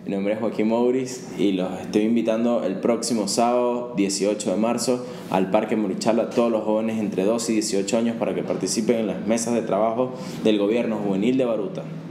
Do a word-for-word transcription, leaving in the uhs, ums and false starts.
Mi nombre es Joaquín Mouris y los estoy invitando el próximo sábado dieciocho de marzo al Parque Murichallo a todos los jóvenes entre doce y dieciocho años para que participen en las mesas de trabajo del gobierno juvenil de Baruta.